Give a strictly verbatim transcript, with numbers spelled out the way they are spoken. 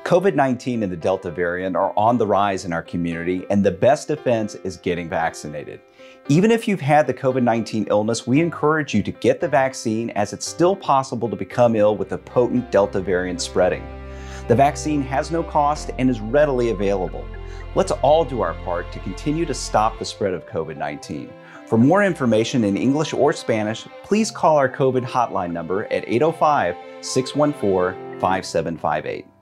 COVID nineteen and the Delta variant are on the rise in our community, and the best defense is getting vaccinated. Even if you've had the COVID nineteen illness, we encourage you to get the vaccine, as it's still possible to become ill with the potent Delta variant spreading. The vaccine has no cost and is readily available. Let's all do our part to continue to stop the spread of COVID nineteen. For more information in English or Spanish, please call our COVID hotline number at eight oh five, six one four, five seven five eight.